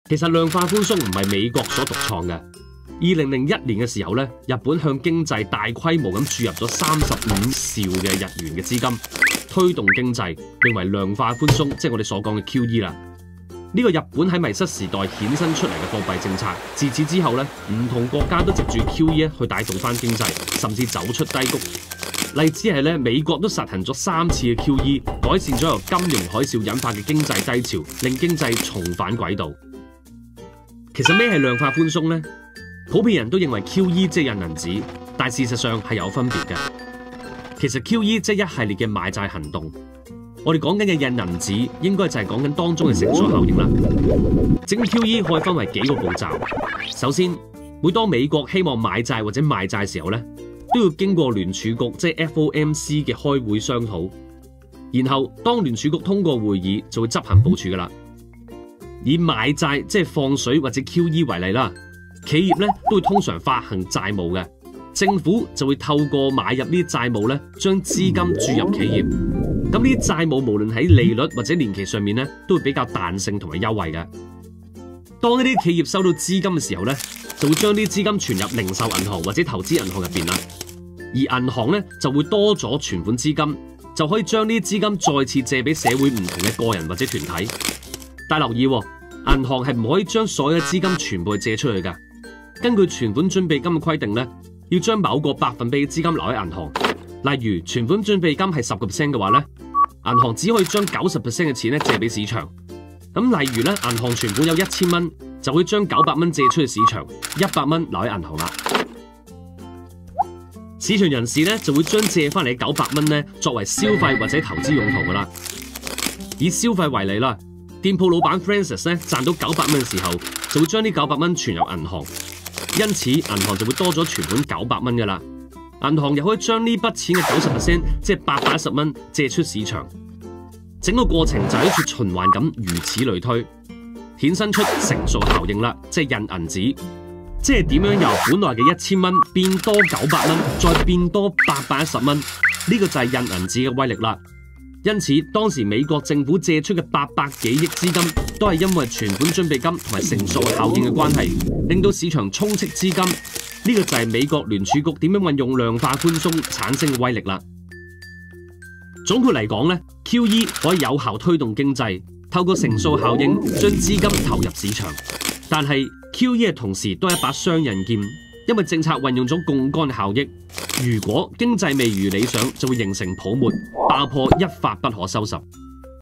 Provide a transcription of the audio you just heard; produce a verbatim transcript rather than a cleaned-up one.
其實量化寬鬆唔係美國所獨創嘅。二零零一年嘅時候咧，日本向經濟大規模咁注入咗三十五兆嘅日元嘅資金，推動經濟，名為量化寬鬆，即係我哋所講嘅 Q E 啦。呢個日本喺迷失時代衍生出嚟嘅貨幣政策，自此之後咧，唔同國家都藉住 Q E 去帶動翻經濟，甚至走出低谷。例子係咧，美國都實行咗三次嘅 Q E， 改善咗由金融海嘯引發嘅經濟低潮，令經濟重返軌道。其實咩係量化寬鬆呢？普遍人都認為 Q E 即係印銀紙，但事實上係有分別嘅。其實 Q E 即係一系列嘅買債行動。我哋講緊嘅印銀紙，應該就係講緊當中嘅乘數效應啦。整 Q E 可以分為幾個步驟。首先，每當美國希望買債或者賣債時候咧，都要經過聯儲局即係 F O M C 嘅開會商討，然後當聯儲局通過會議，就會執行部署噶啦。以買債即係放水或者 Q E 為例啦，企業咧都會通常發行債務嘅，政府就會透過買入呢啲債務咧，將資金注入企業。咁呢啲債務無論喺利率或者年期上面咧，都會比較彈性同埋優惠嘅。當呢啲企業收到資金嘅時候咧，就會將啲資金存入零售銀行或者投資銀行入邊啦。而銀行咧就會多咗存款資金，就可以將呢啲資金再次借俾社會唔同嘅個人或者團體。但留意，銀行係唔可以將所有嘅資金全部借出去㗎。根據存款準備金嘅規定咧，要將某個百分比嘅資金留喺銀行。例如存款準備金係十個 percent 嘅話咧，銀行只可以將九十 percent 嘅錢咧借俾市場。咁例如咧，銀行存款有一千蚊，就會將九百蚊借出去市場，一百蚊留喺銀行啦。市場人士咧就會將借翻嚟嘅九百蚊咧作為消費或者投資用途噶啦。以消費為例啦，店鋪老闆 Francis 咧賺到九百蚊嘅時候，就會將呢九百蚊存入銀行，因此銀行就會多咗存款九百蚊噶啦。銀行又可以將呢筆錢嘅九十 percent， 即係八百一十蚊借出市場。整個過程就好似循環咁，如此類推，衍生出乘數效應啦，即係印銀紙，即係點樣由本來嘅一千蚊變多九百蚊，再變多八百一十蚊，呢個就係印銀紙嘅威力啦。因此，當時美國政府借出嘅八百幾億資金，都係因為存款準備金同埋乘數效應嘅關係，令到市場充斥資金。呢個就係美國聯儲局點樣運用量化寬鬆產生嘅威力啦。總括嚟講咧 ，Q E 可以有效推動經濟，透過乘數效應將資金投入市場。但係 Q E 同時都係一把雙刃劍，因為政策運用咗槓桿效益。如果經濟未如理想，就會形成泡沫爆破，一發不可收拾。